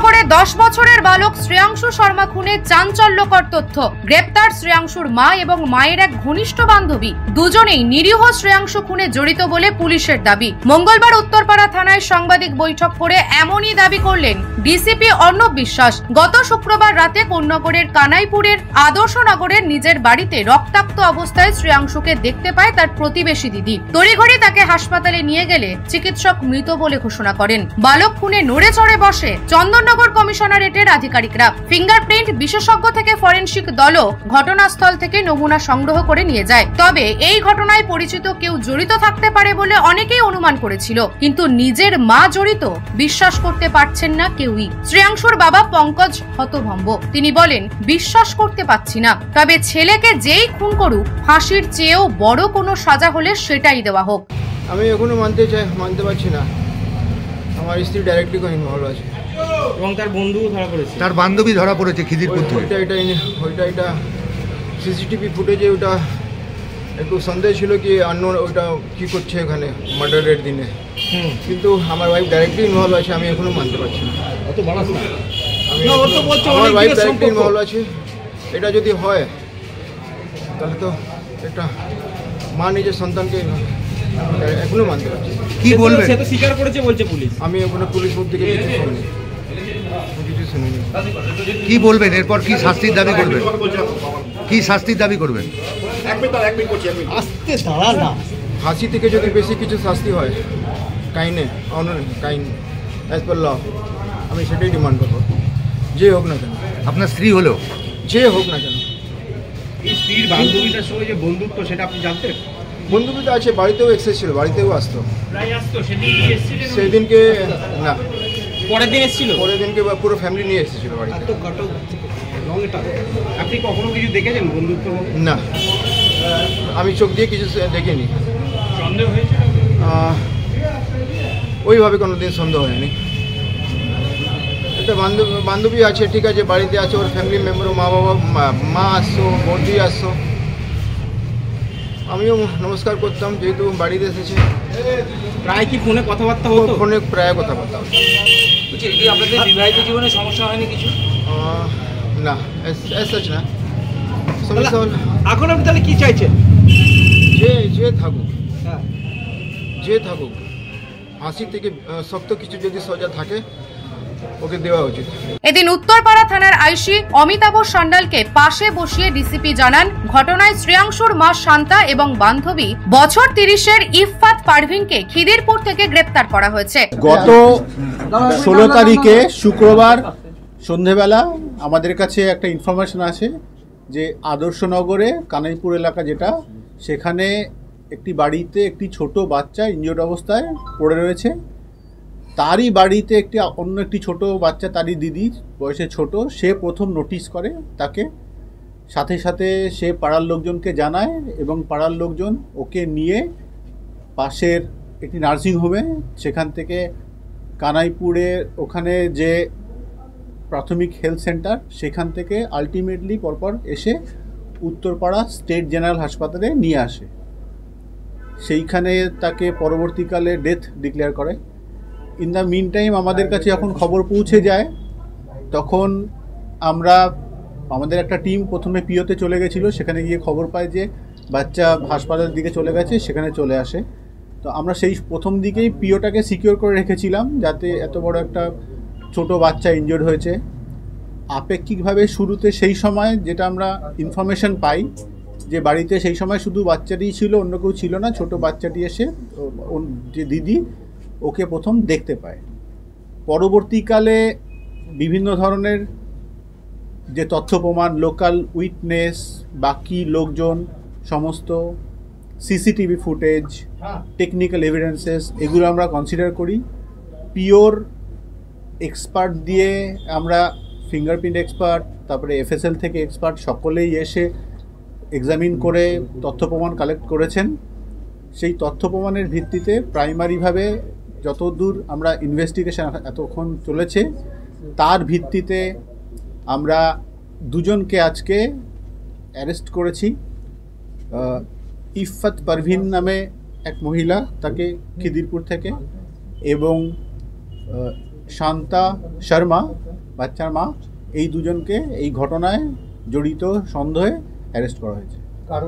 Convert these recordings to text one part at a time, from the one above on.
কুন্নগরে 10 বছরের বালক শ্রেয়াংশু শর্মা খুনে চাঞ্চল্যকর তথ্য। গ্রেপ্তার শ্রেয়াংশুর মা এবং মায়ের এক ঘনিষ্ঠ বান্ধবী। দুজনেই নিরীহ শ্রেয়াংশু খুনে জড়িত বলে পুলিশের দাবি। মঙ্গলবার উত্তরপাড়া থানায় সাংবাদিক বৈঠক করে এমনই দাবি করলেন ডিসিপি অর্ণব বিশ্বাস। গত শুক্রবার রাতে কুন্নগরের কানাইপুরের আদর্শনগরের নিজের বাড়িতে রক্তাক্ত অবস্থায় শ্রেয়াংশুকে দেখতে পায় তার প্রতিবেশী দিদি। তড়িঘড়ি তাকে হাসপাতালে নিয়ে গেলে চিকিৎসক মৃত বলে ঘোষণা করেন। বালক খুনে নড়ে চড়ে বসে চন্দননগর কমিশনারেটের আধিকারিকরা। ফিঙ্গারপ্রিন্ট বিশেষজ্ঞ থেকে ফরেনসিক দলও ঘটনাস্থল থেকে নমুনা সংগ্রহ করে নিয়ে যায়। তবে এই ঘটনায় পরিচিত কেউ জড়িত থাকতে পারে বলে অনেকেই অনুমান করেছিল, কিন্তু নিজের মা জড়িত বিশ্বাস করতে পারছেন না কেউই। শ্রেয়াংশুর বাবা পঙ্কজ হতভম্ব। তিনি বলেন, বিশ্বাস করতে পারছি না, তবে ছেলেকে যেই খুন করুক ফাঁসির চেয়েও বড় কোনো সাজা হলে সেটাই দেওয়া হোক। আমি এখনো মানতে পারছি না। আমার স্ত্রী ডাইরেক্টলি ইনভলভ আছে এবং তার বন্ধুও ধরা পড়েছে, তার বান্ধবী ধরা পড়েছে খিদিরপুর থেকে। ওইটা সিসিটিভি ফুটেজে ওটা একটু সন্দেহ ছিল কি আননোন ওটা কি করছে এখানে মার্ডারের দিনে, কিন্তু আমার ওয়াইফ ডাইরেক্টলি ইনভলভ আছে। আমি এখনো মানতে পারছি না। আমার ওয়াইফ ডাইরেক্টলি ইনভলভ আছে। এটা যদি হয় তাহলে তো একটা মা নিজের সন্তানকে এখনো মানতে পারছি। কি বলবে? সে তো স্বীকার করেছে বলছে পুলিশ। আমি এখনো পুলিশ মুখ থেকে কিছু শুনিনি। কি বলবেন এরপর? কি শাস্তির দাবি করবেন? কি শাস্তির দাবি করবেন? ফাঁসি থেকে যদি বেশি কিছু শাস্তি হয় কাইন অ্যাজ পার ল, আমি সেটাই ডিমান্ড করবো, যে হোক না কেন। আপনার স্ত্রী হলো? যে হোক না কেন। স্ত্রীর বান্ধবীটার সঙ্গে যে বন্ধুত্ব সেটা আপনি জানতেন? বন্ধুত্ব আছে, বাড়িতেও এক্সেস ছিল, বাড়িতেও আসতো। সেদিনকে না, পরের দিন এসেছিল। পরের দিনকে পুরো ফ্যামিলি নিয়ে এসেছিল বাড়িতে। আপনি কখনো কিছু দেখেছেন বন্ধুত্ব? না, আমি চোখ দিয়ে কিছু দেখিনি। সন্দেহ হয়েছে? ওইভাবে কোনো দিন সন্দেহ হয়নি। একটা বান্ধবী আছে, ঠিক আছে, বাড়িতে আছে, ওর ফ্যামিলি মেম্বার, মা আসছো, বৌদি আসছো। আমিও নমস্কার করতাম, যেহেতু বাড়িতে এসেছে। প্রায় কি ফোনে কথাবার্তা হতো? ফোনে প্রায় কথাবার্তা হতো। আপনাদের বিবাহিত জীবনে সমস্যা হয়নি কিছু? না, এসেছ না সমস্যা হল। এখন আপনি তাহলে কি চাইছেন? যে থাকুক, যে থাকুক, ফাঁসি থেকে শক্ত কিছু যদি সজা থাকে ওকে দেওয়া উচিত। এদিন উত্তরপাড়া থানার আইসি অমিতাভ সান্যালকে পাশে বসিয়ে ডিসিপি জানান, ঘটনায় শ্রেয়াংশুর মা শান্তা এবং বান্ধবী বছর 30-এর ইফফাত পারভিনকে খিদিরপুর থেকে গ্রেপ্তার করা হয়েছে। গত 16 তারিখে শুক্রবার সন্ধেবেলা আমাদের কাছে একটা ইনফরমেশন আছে যে আদর্শনগরে কানাইপুর এলাকা, যেটা সেখানে একটি বাড়িতে একটি ছোট বাচ্চা ইনজিওর্ড অবস্থায় পড়ে রয়েছে। তারই বাড়িতে অন্য একটি ছোট বাচ্চা, তারই দিদি বয়সে ছোট, সে প্রথম নোটিশ করে তাকে। সাথে সাথে সে পাড়ার লোকজনকে জানায় এবং পাড়ার লোকজন ওকে নিয়ে পাশের একটি নার্সিংহোমে, সেখান থেকে কানাইপুরের ওখানে যে প্রাথমিক হেলথ সেন্টার, সেখান থেকে আলটিমেটলি পরপর এসে উত্তরপাড়া স্টেট জেনারেল হাসপাতালে নিয়ে আসে। সেইখানে তাকে পরবর্তীকালে ডেথ ডিক্লেয়ার করে। ইন দ্য মিন টাইম আমাদের কাছে যখন খবর পৌঁছে যায়, তখন আমাদের একটা টিম প্রথমে পিওতে চলে গেছিলো। সেখানে গিয়ে খবর পায় যে বাচ্চা হাসপাতালের দিকে চলে গেছে, সেখানে চলে আসে। তো আমরা সেই প্রথম দিকেই পিওটাকে সিকিউর করে রেখেছিলাম, যাতে এত বড় একটা ছোট বাচ্চা ইনজিওর্ড হয়েছে। আপেক্ষিকভাবে শুরুতে সেই সময় যেটা আমরা ইনফরমেশন পাই যে বাড়িতে সেই সময় শুধু বাচ্চাটিই ছিল, অন্য কেউ ছিল না। ছোট বাচ্চাটি এসে যে দিদি ওকে প্রথম দেখতে পায়। পরবর্তীকালে বিভিন্ন ধরনের যে তথ্য প্রমাণ, লোকাল উইটনেস, বাকি লোকজন, সমস্ত সিসিটিভি ফুটেজ, টেকনিক্যাল এভিডেন্সেস, এগুলো আমরা কনসিডার করি। পিওর এক্সপার্ট দিয়ে আমরা, ফিঙ্গারপ্রিন্ট এক্সপার্ট, তারপরে এফএসএল থেকে এক্সপার্ট, সকলেই এসে এক্সামিন করে তথ্য প্রমাণ কালেক্ট করেছেন। সেই তথ্য প্রমাণের ভিত্তিতে প্রাইমারিভাবে যতদূর আমরা ইনভেস্টিগেশন এতক্ষণ চলেছে, তার ভিত্তিতে আমরা দুজনকে আজকে অ্যারেস্ট করেছি। ইফফাত পারভিন নামে এক মহিলা, তাকে খিদিরপুর থেকে, এবং শান্তা শর্মা বাচ্চার মা, এই দুজনকে এই ঘটনায় জড়িত সন্দেহে অ্যারেস্ট করা হয়েছে।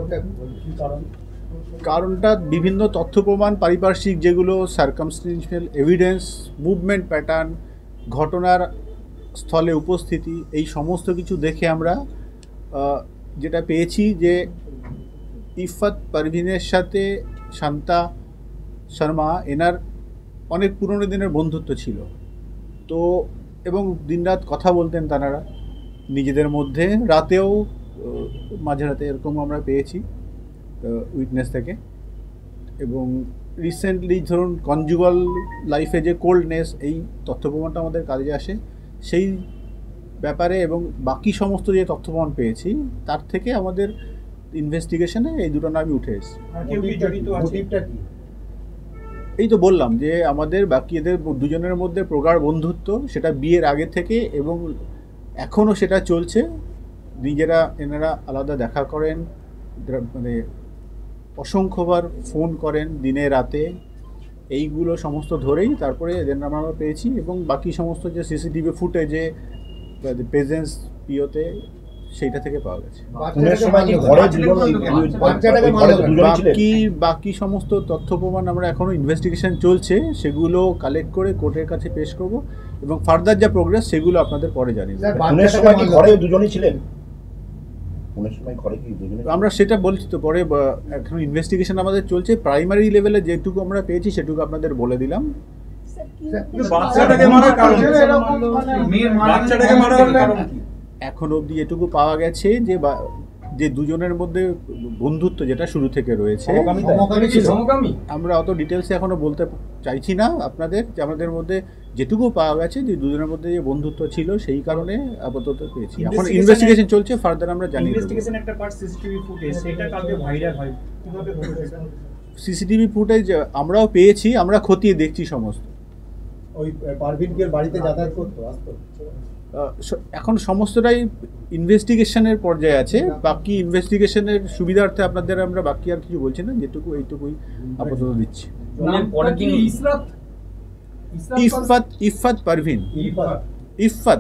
কারণটা বিভিন্ন তথ্য প্রমাণ, পারিপার্শ্বিক যেগুলো সার্কামস্টেন্সিয়াল এভিডেন্স, মুভমেন্ট প্যাটার্ন, ঘটনার স্থলে উপস্থিতি, এই সমস্ত কিছু দেখে আমরা যেটা পেয়েছি যে ইফাত পারভিনের সাথে শান্তা শর্মা এনার অনেক পুরনো দিনের বন্ধুত্ব ছিল। তো এবং দিনরাত কথা বলতেন তারা নিজেদের মধ্যে, রাতেও মাঝরাতে এরকম আমরা পেয়েছি উইটনেস থেকে। এবং রিসেন্টলি ধরুন কনজুগাল লাইফে যে কোল্ডনেস, এই তথ্য প্রমাণটা আমাদের কাজে আসে সেই ব্যাপারে। এবং বাকি সমস্ত যে তথ্য প্রমাণ পেয়েছি তার থেকে আমাদের ইনভেস্টিগেশনে এই দুটো নামই উঠে এসেছে। এই তো বললাম যে আমাদের বাকি এদের দুজনের মধ্যে প্রগাঢ় বন্ধুত্ব, সেটা বিয়ের আগে থেকে এবং এখনও সেটা চলছে। নিজেরা এনারা আলাদা দেখা করেন, মানে অসংখ্যবার ফোন করেন দিনে রাতে, এইগুলো সমস্ত ধরেই তারপরে এদের নাম আমরা পেয়েছি। এবং বাকি সমস্ত যে সিসিটিভি ফুটেজে প্রেজেন্স পিওতে সেইটা থেকে পাওয়া গেছে। বাকি সমস্ত তথ্য প্রমাণ আমরা এখনো ইনভেস্টিগেশন চলছে, সেগুলো কালেক্ট করে কোর্টের কাছে পেশ করব এবং ফার্দার যা প্রোগ্রেস সেগুলো আপনাদের পরে জানিয়ে দেব। আমরা সেটা বলছি তো পরে, এখন ইনভেস্টিগেশন আমাদের চলছে। প্রাইমারি লেভেলে যেটুকু আমরা পেয়েছি সেটুকু আপনাদের বলে দিলাম। এখন অবধি এটুকু পাওয়া গেছে যে দুজনের মধ্যে বন্ধুত্ব যেটা শুরু থেকে রয়েছে, আমরা অত ডিটেলসে এখনো বলতে চাইছি না আপনাদের। যে আমাদের মধ্যে যেটুকু পাওয়া গেছে যে দুজনের মধ্যে যে বন্ধুত্ব ছিল সেই কারণে আপাতত পেয়েছি। এখন ইনভেস্টিগেশন চলছে, ফার্দার আমরা জানি। সিসিটিভি ফুটেজ আমরাও পেয়েছি, আমরা খতিয়ে দেখছি সমস্ত। ওই পারভিনকে বাড়িতে যাতায়াত করতে আসতো। এখন সমস্তটাই ইনভেস্টিগেশনের পর্যায়ে আছে। বাকি ইনভেস্টিগেশনের সুবিধার্থে আপনাদের আমরা বাকি আর কিছু বলছি না, যেটুকু এইটুকুই আপাতত দিচ্ছি। ইফাত পারভিন। ইফাত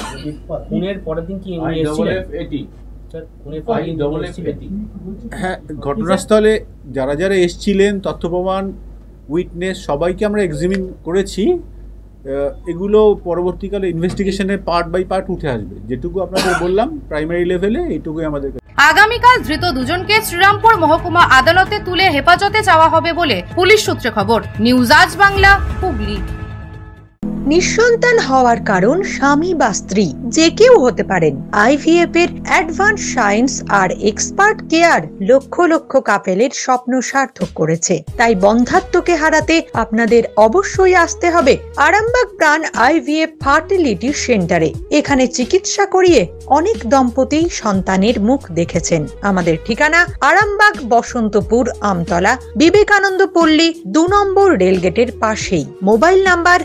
হ্যাঁ, ঘটনাস্থলে যারা যারা এসছিলেন, তথ্য প্রমাণ, উইটনেস সবাইকে আমরা এক্সামিন করেছি। এগুলো পরবর্তীকালে ইনভেস্টিগেশনে পার্ট বাই পার্ট উঠে আসবে। যেটুকু আপনাদের বললাম প্রাইমারি লেভেলে, এইটুকুই আমাদের। আগামীকাল ধৃত দুজনকে শ্রীরামপুর মহকুমা আদালতে তুলে হেফাজতে চাওয়া হবে বলে পুলিশ সূত্রে খবর। নিউজ আজ বাংলা, হুগলি। নিঃসন্তান হওয়ার কারণ স্বামী বা স্ত্রী যে কেউ হতে পারেন। আইভিএফ এর অ্যাডভান্স সায়েন্স আর এক্সপার্ট কেয়ার লক্ষ লক্ষ কাপেলের স্বপ্ন সার্থক করেছে। তাই বন্ধাত্বকে হারাতে আপনাদের অবশ্যই আসতে হবে আরামবাগ প্রাণ আইভিএফ ফার্টিলিটি সেন্টারে। এখানে চিকিৎসা করিয়ে অনেক দম্পতি সন্তানের মুখ দেখেছেন। আমাদের ঠিকানা আরামবাগ বসন্তপুর আমতলা বিবেকানন্দ পল্লী 2 নম্বর রেলগেটের পাশেই। মোবাইল নাম্বার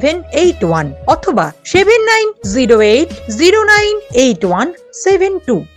7865858781 অথবা 7908098172।